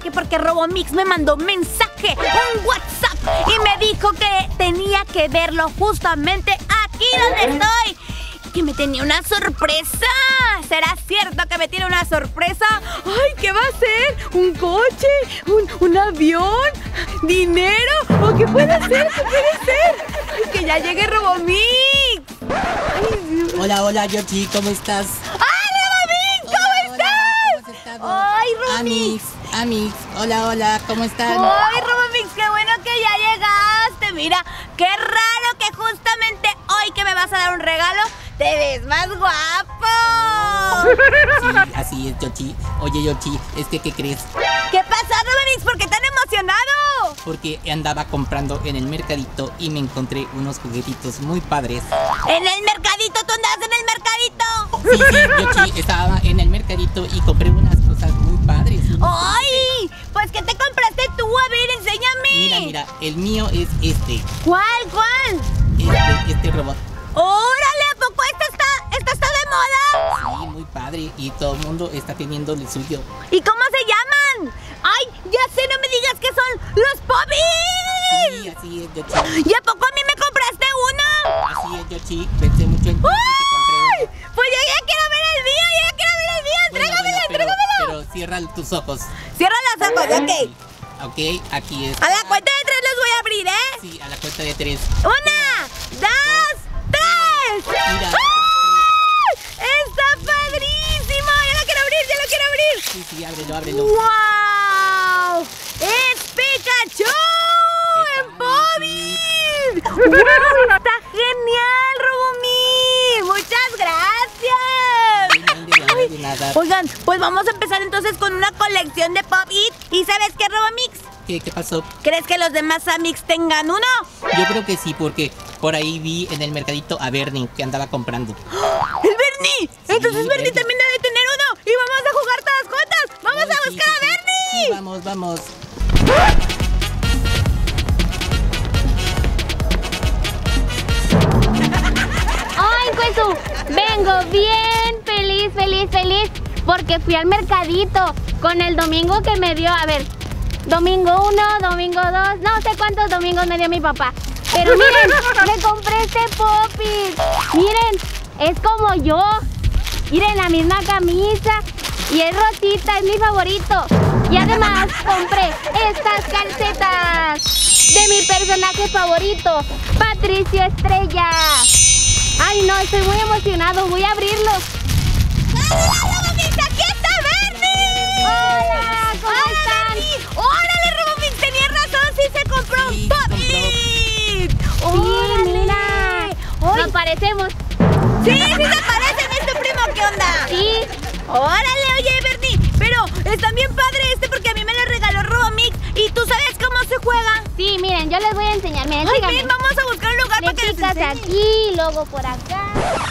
mensaje porque Robomix me mandó un mensaje, un WhatsApp, y me dijo que tenía que verlo justamente aquí donde estoy. Que me tenía una sorpresa. ¿Será cierto que me tiene una sorpresa? ¡Ay! ¿Qué va a ser? ¿Un coche? ¿Un avión? ¿Dinero? ¿O qué puede ser? ¿Qué puede ser? ¡Ay, que ya llegue Robomix! Hola, hola, Yoshi, ¿cómo estás? ¡Ay, Robomix! ¿Cómo estás? ¿Cómo has estado? ¡Ay, Robomix! Amix, hola, hola, ¿cómo están? ¡Ay, Robomix! ¡Qué bueno que ya llegaste! Mira, qué raro que justamente hoy que me vas a dar un regalo te ves más guapo. Sí, así es, Yoshi. Oye, Yoshi, ¿qué crees? ¿Qué pasa, Robomix? ¿Por qué tan emocionado? Porque andaba comprando en el mercadito y me encontré unos juguetitos muy padres. ¿En el mercadito? ¿Tú andabas en el mercadito? Sí, Yoshi, estaba en el mercadito y compré unas cosas muy padres. ¡Ay! Pues, ¿qué te compraste tú? A ver, enséñame. Mira, el mío es este. ¿Cuál? Este robot. ¡Órale! ¿A poco esta está de moda? Sí, muy padre. Y todo el mundo está teniendo el suyo. ¿Y cómo se llaman? ¡Ay! Ya sé, no me digas que son los Popis. Sí, así es, Yoshi. ¿Y a poco a mí me compraste uno? Así es, Yoshi. Pensé mucho en ti y te compré uno. Pues yo ya quiero ver el mío, Entrégamelo. Pero cierra tus ojos. Cierra los ojos, ok. Ok, aquí es. A la cuenta de 3 los voy a abrir, ¿eh? Sí, a la cuenta de 3. 1, 2, 3. Mira. ¡Ay! ¡Está padrísimo! ¡Ya lo quiero abrir! Sí, ábrelo. ¡Wow! ¡Es Pikachu! ¡En Bobby! ¡Wow! ¡Está genial, Robomix! ¡Muchas gracias! De nada. Oigan, pues vamos a empezar entonces con una colección de Pop-It. ¿Y sabes qué, Robomix? ¿Qué pasó? ¿Crees que los demás Amix tengan uno? Yo creo que sí, porque por ahí vi en el mercadito a Bernie que andaba comprando. ¡El Bernie! Entonces Bernie también debe tener uno. ¡Y vamos a jugar todas juntas! ¡Vamos a buscar a Bernie! Sí, vamos. ¡Ay, Cuesu! Vengo bien feliz, porque fui al mercadito con el domingo que me dio, a ver, domingo 1, domingo 2, no sé cuántos domingos me dio mi papá. Pero miren, me compré este Popit. Miren, es como yo. Miren, la misma camisa y es rosita, es mi favorito. Y además compré estas calcetas de mi personaje favorito, Patricio Estrella. Ay, no, estoy muy emocionado, voy a abrirlo. ¡Robomix! ¡Aquí está Bernie! Hola, ¿cómo están? Bernie! ¡Órale, Robomix! Tenías razón, sí se compró un Pop-It. Sí, mira, nos parecemos. Sí, se parecen, es tu primo, ¿qué onda? Sí. Órale, oye, Bernie, pero están bien padre porque a mí me lo regaló Robomix. ¿Y tú sabes cómo se juega? Sí, miren, yo les voy a enseñar. Miren, Ay, síganme. ven, vamos a buscar un lugar Le para que les picas enseñe. aquí, luego por acá.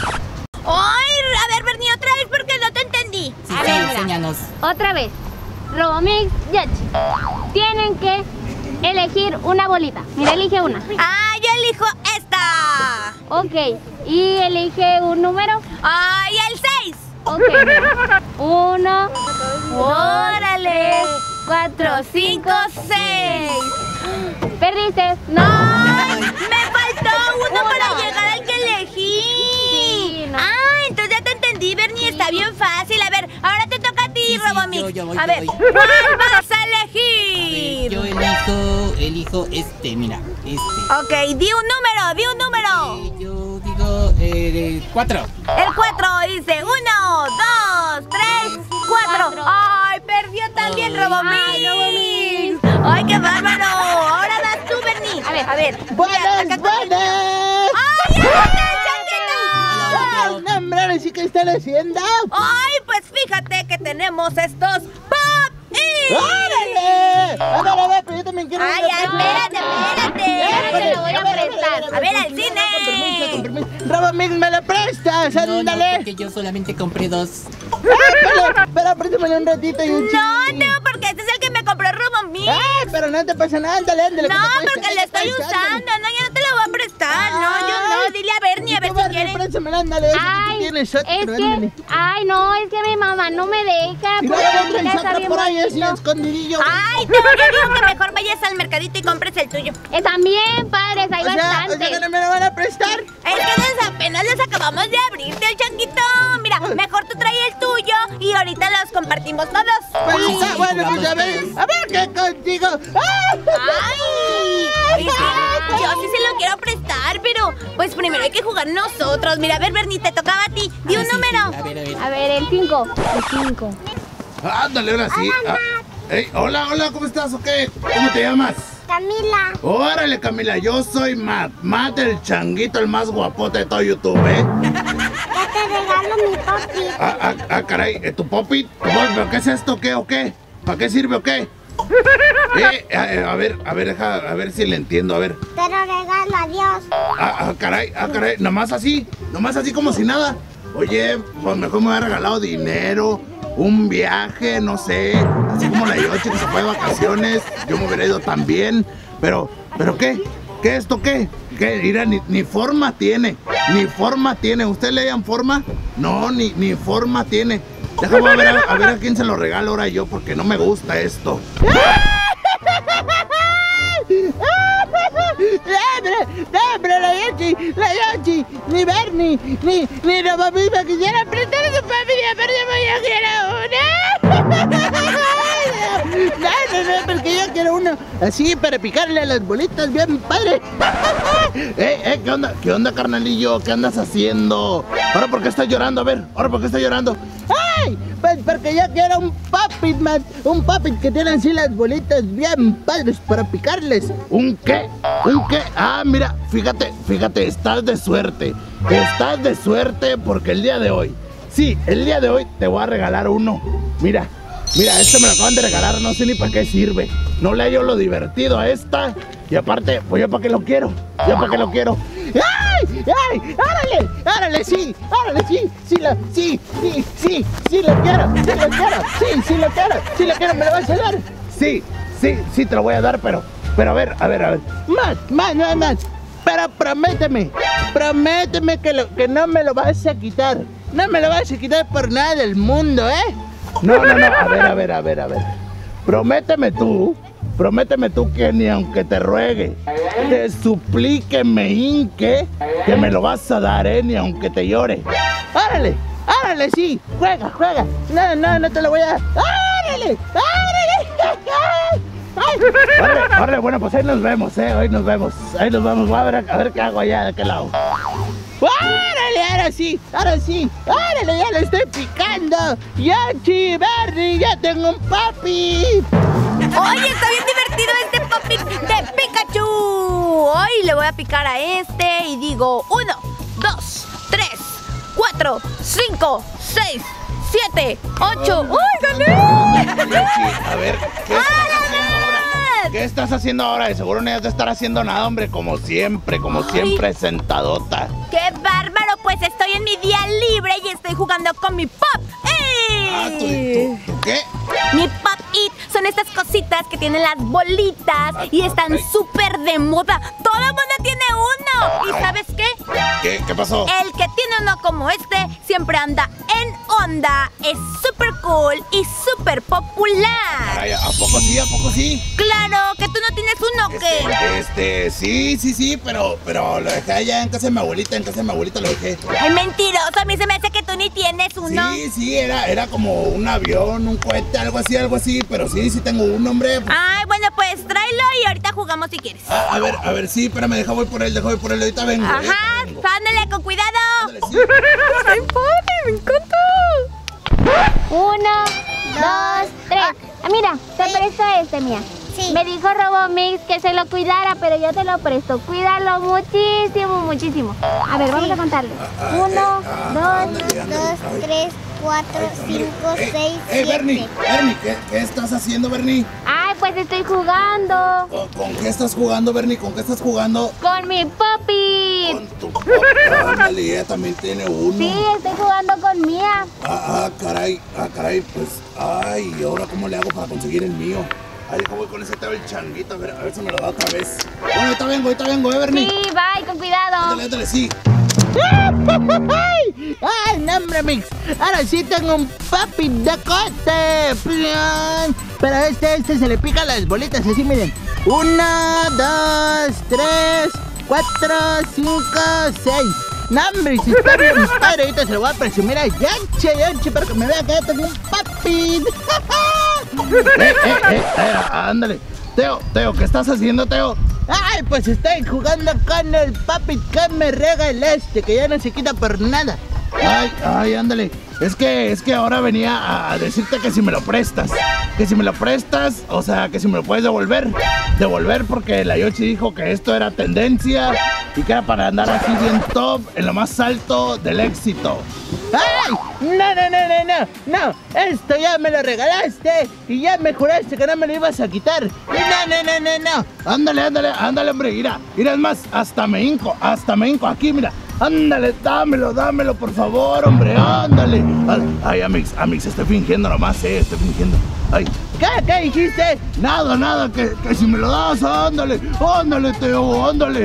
Ay, a ver, Bernie, otra vez porque no te entendí. Sí, A ver, mira. enséñanos. Otra vez. Robomix, Yoshi. Tienen que elegir una bolita. Mira, elige una. Ah, yo elijo esta. Ok. Y elige un número. Ay, el 6. Ok. 1, Órale. 4, 5, 6. Perdiste. ¡No! ¡Me faltó uno para llegar al que elegí! Sí, no. Ah, entonces ya te entendí, Bernie. Está bien fácil. A ver, ahora te toca a ti, Sí, Robomix. yo voy, a yo ver, voy. ¿cuál vas a A ver, elegir? yo elijo mira, Ok, di un número. Yo digo 4. El 4 dice 1, 2, 3, 4. ¡Ay, perdió también Ay. Robomix! Ay, Robomix. ¡Ay, qué bárbaro! Ahora vas tú, Bernie. A ver. ¡Buenas! ¡Ay, ya está el changuito! No, hombre, ahora sí que están haciendo. ¡Ay, pues fíjate que tenemos estos Pop-It! ¡Órale! A ver, pero yo también quiero. ¡Ay, ya, espérate! Ahora te lo voy a prestar. A ver, al cine. Con permiso. Robomix, ¿me lo prestas? No, ¡Ándale! porque yo solamente compré 2. Pero préstamelo un ratito y un No, chin. Teo, porque este es el que me compró Robomix. ¡Ay, pero no te pasa nada! ¡Ándale! No, porque lo estoy usando. No, yo no te lo voy a prestar. No, yo no. Dile a Bernie a ver si quiere. Préstamelo, ándale. Ay, Tienes es otro, que, ándale. ay, no, es que mi mamá mamá no me deja. Y Porque luego mi otra casa saca bien por ahí así bonito. escondidillo. Ay, yo digo que mejor vayas al mercadito y compres el tuyo. Están bien padres, hay O sea bastantes. que no me lo van a prestar. Es que apenas les acabamos de abrirte el changuito. Mira, mejor tú trae el tuyo y ahorita los compartimos todos. Pues Sí, está bueno, pues jugamos a ver qué contigo. Ay, es que yo sí se lo quiero prestar, pero pues primero hay que jugar nosotros. Mira, a ver, Bernie, te tocaba a ti. Di un Sí, sí, número. a ver, a ver. A ver, el 5. El 5. Ándale, ahora sí. Hola, ¿cómo estás o qué? ¿Cómo te llamas? Camila. Órale, Camila, yo soy Matt el changuito, el más guapote de todo YouTube, ¿eh? Ya te regalo mi papi. Caray, ¿tu popi? ¿Pero qué es esto, qué o qué? ¿Para qué sirve o qué? A ver si le entiendo, a ver. Te lo regalo, adiós. Caray, nomás así como si nada. Oye, pues mejor me hubiera regalado dinero, un viaje, no sé, así como la Yoshi que se fue de vacaciones, yo me hubiera ido también, pero ¿qué? ¿Qué esto qué? ¿Qué? Mira, ni forma tiene, ¿Usted le dan forma? No, ni forma tiene. Déjame a ver a quién se lo regalo ahora yo, porque no me gusta esto. ¡Hombre, la Yoshi! Ni Bernie, ni la papi me quisiera prestar a su papi, ni aparte yo quiero una. No, porque yo quiero uno así para picarle a las bolitas bien padre. ¿Qué onda, carnalillo? ¿Qué andas haciendo? ¿Ahora por qué estás llorando? A ver, ¿ahora por qué estás llorando? ¡Ay! Pues porque yo quiero un puppet, man. Un puppet que tiene así las bolitas bien padres para picarles. ¿Un qué? Ah, mira, fíjate, estás de suerte. Estás de suerte porque el día de hoy te voy a regalar uno. Mira, este me lo acaban de regalar, no sé ni para qué sirve. No le hallo lo divertido a esta. Y aparte, pues yo para qué lo quiero. ¡Ay! ¡Árale! ¡Sí! ¡Sí lo quiero! ¿Me lo vas a dar? Sí, te lo voy a dar, pero a ver. Más. Pero prométeme que no me lo vas a quitar. No me lo vas a quitar por nada del mundo, ¿eh? No, a ver. Prométeme tú que ni aunque te ruegue, te suplique, me hinque, que me lo vas a dar, ni aunque te llore. ¡Árale, sí! ¡Juega! No te lo voy a dar. ¡Árale! Órale, bueno, pues ahí nos vemos, hoy nos vemos. Voy a ver qué hago allá de aquel lado. ¡Árale! Ahora sí. ¡Árale! Ya lo estoy picando. Yoshi, Bernie, ya tengo un papi. Oye, está bien divertido este papi de Pikachu. Hoy le voy a picar a este y digo 1, 2, 3, 4, 5, 6, 7, 8. ¡Uy, gané! A ver, ¿qué estás haciendo ahora? De seguro no has de estar haciendo nada, hombre, como siempre, sentadota. ¡Qué bárbaro! Pues estoy en mi día libre y estoy jugando con mi Pop It. ¿Tú qué? Mi Pop It son estas cositas que tienen las bolitas y están súper de moda. ¡Todo el mundo tiene uno! ¿Y sabes qué? ¿Qué pasó? El que tiene uno como este siempre anda en onda. Es súper cool y súper popular. Caray, ¿a poco sí? Claro, que tú no tienes uno, ¿qué? Sí, pero lo dejé allá en casa de mi abuelita, lo dejé. Ay, mentiroso, a mí se me hace que tú ni tienes uno. Sí, era como un avión, un cohete, algo así, pero sí tengo un, hombre. Ay, bueno, pues tráelo y ahorita jugamos si quieres. A ver, sí, espérame, voy por él, ahorita vengo. Ajá, ándale, con cuidado. Ándale, sí. ¡Ay, padre, me encanta! 1, 2, 3. Mira, te presto este, mía. Sí. Me dijo Robomix que se lo cuidara, pero yo te lo presto. Cuídalo muchísimo. A ver, vamos a contarle. 1, 2, 3, 4, 5, 6, 7. Bernie, ¿qué estás haciendo, Bernie? Ay, pues estoy jugando. ¿Con qué estás jugando, Bernie? ¿Con qué estás jugando? Con mi Poppy. Con tu papi. Ándale, ella también tiene uno. Sí, estoy jugando con Mía. Caray, pues, ¿y ahora cómo le hago para conseguir el mío? Ay, deja voy con ese teo el changuito, a ver si me lo da otra vez. Bueno, ahorita vengo, Bernie. Sí, bye, con cuidado. Ándale, sí. ¡Ay, no, hombre, Mix! Ahora sí tengo un papi de cote. Pero este se le pican las bolitas, así, miren. 1, 2, 3, 4, 5, 6. No, hombre, si está bien padre, ahorita se lo voy a presumir a Yanche, para que me vea que ya tengo un papi. Ándale. Teo, ¿qué estás haciendo, Teo? Ay, pues estoy jugando con el papi que me regala que ya no se quita por nada. Ay, ándale. Es que ahora venía a decirte que si me lo prestas. Que si me lo prestas, o sea, que si me lo puedes devolver. Devolver porque la Yoshi dijo que esto era tendencia y que era para andar así bien top, en lo más alto del éxito. ¡Ay! No, esto ya me lo regalaste y ya me juraste que no me lo ibas a quitar. No. Ándale, hombre, mira, es más, hasta me hinco, aquí, mira. Ándale, dámelo, por favor, hombre, ándale. Ay, Amix, estoy fingiendo nomás, estoy fingiendo. Ay. ¿Qué dijiste? Nada, que si me lo das, ándale, Teo, ándale.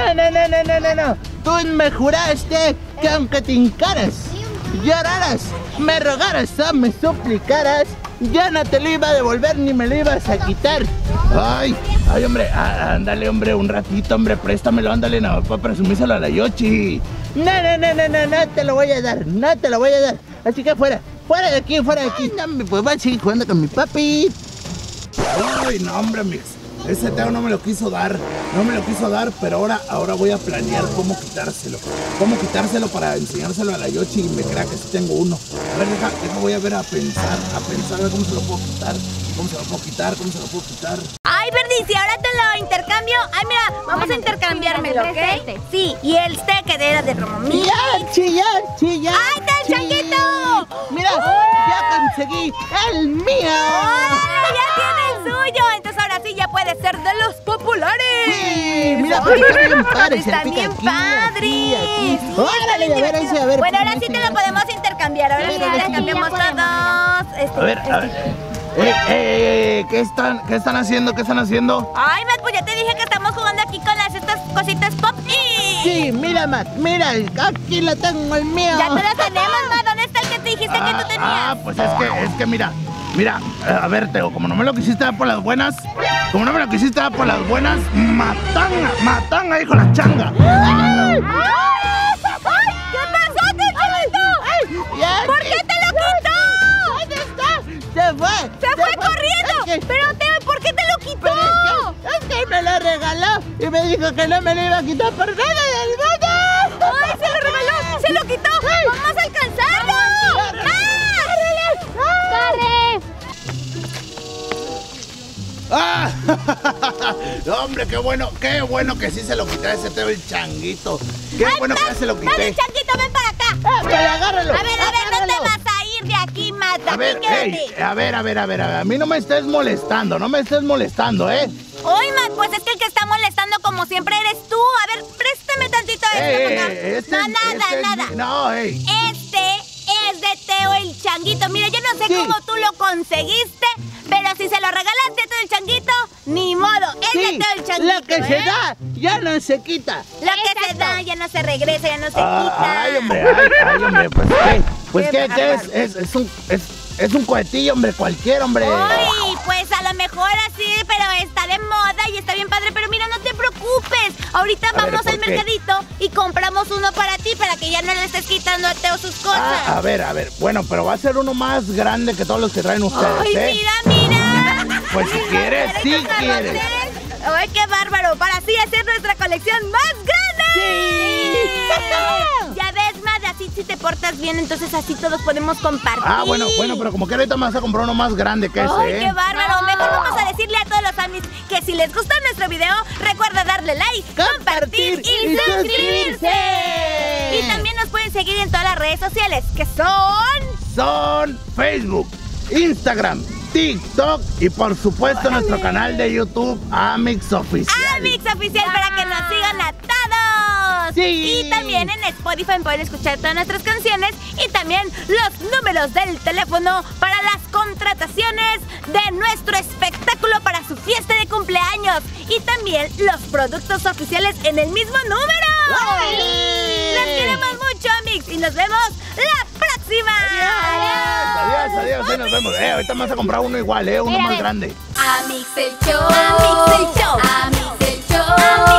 No. Tú me juraste que aunque te hincaras, lloraras, me rogaras o me suplicaras, ya no te lo iba a devolver ni me lo ibas a quitar. Ay, hombre, ándale, hombre, un ratito, hombre, préstamelo, ándale, no, para presumírselo a la Yoshi. No te lo voy a dar, Así que fuera de aquí. No, pues voy a seguir jugando con mi papi. Ay, no, hombre, Mix. Ese Teo no me lo quiso dar, pero ahora voy a planear cómo quitárselo. Para enseñárselo a la Yoshi y me crea que sí tengo uno. A ver, deja, voy a ver a pensar a ver cómo se lo puedo quitar. ¿Cómo se lo puedo quitar? Ay, Verdi, si ahora te lo intercambio. Ay, mira, vamos a intercambiármelo, ¿ok? Sí, y el que era de Romomix. ¡Ya! ¡Ay, está el changuito! Mira, ya conseguí el mío. ¡Órale, ya tiene el suyo! Entonces ahora sí ya puede ser de los populares. Sí, mira, pues están bien padres. Están bien padres. Órale, a ver. Bueno, ahora sí te lo podemos intercambiar. Ahora sí ya cambiamos todos. A ver. ¿Qué están haciendo? Ay, Matt, pues ya te dije que estamos jugando aquí con estas cositas pop y... Sí, mira, Matt, mira, aquí lo tengo, el mío. Ya te lo tenemos, Matt. ¿Dónde está el que te dijiste que tú tenías? Pues es que mira, a ver, Teo, como no me lo quisiste dar por las buenas, matanga, hijo la changa. ¡Ay! ¿Qué pasó, Changuito? ¿Por qué te lo quitó? ¿Dónde está? Se fue corriendo. Pero, Teo, ¿por qué te lo quitó? Es que me lo regaló y me dijo que no me lo iba a quitar por nada del mundo. ¡Ay, se lo regaló! ¡Se lo quitó! ¡Vamos a alcanzarlo! ¡Corre! Hombre, qué bueno que sí se lo quité a ese Teo el changuito. Qué bueno que ya se lo quité. Dale, changuito, ven para acá. Pero agárralo. A ver, no te vas a ir de aquí, Mata. A ver, a mí no me estés molestando, ¿eh? Oye, Matt, pues es que el que está molestando como siempre eres tú. A ver, préstame tantito esto. Nada. No, Este es de Teo el changuito. Mira, yo no sé cómo tú lo conseguiste, pero si se lo regalaste a Teo el changuito, ni modo, es de Teo el changuito. Lo que se da, ya no se quita. Lo que se da, ya no se regresa, ya no se quita. Ay, hombre, pues ¿qué es un cohetillo, hombre, cualquiera, hombre. Uy, pues a lo mejor así, pero está de moda y está bien padre. Pero mira, no te preocupes. Ahorita vamos al mercadito y compramos uno para ti, para que ya no le estés quitando a Teo sus cosas. A ver. Bueno, pero va a ser uno más grande que todos los que traen ustedes, Ay, mira. Pues si quieres, sí quieres. Ay, qué bárbaro. Para así hacer nuestra colección más grande. ¡Sí! Ya ves, Mad, así si te portas bien, entonces así todos podemos compartir. Bueno, pero como que ahorita me vas a comprar uno más grande que ese, ¡Ay, qué bárbaro! Mejor vamos a decirle a todos los amis que si les gustó nuestro video, recuerda darle like, compartir y suscribirse. Y también nos pueden seguir en todas las redes sociales, que son Facebook, Instagram, TikTok y por supuesto nuestro canal de YouTube, Amix Oficial. Amix Oficial, para que nos sigan a todos. Sí. Y también en Spotify pueden escuchar todas nuestras canciones y también los números del teléfono para las contrataciones de nuestro espectáculo para su fiesta de cumpleaños y también los productos oficiales en el mismo número. ¡Ay! ¡Los queremos mucho, Amix! Y nos vemos la próxima. Adiós, ahí nos vemos. Ahorita me vas a comprar uno igual, uno Mira, más ven. grande. Amix el show. Amix el show. Amix el show.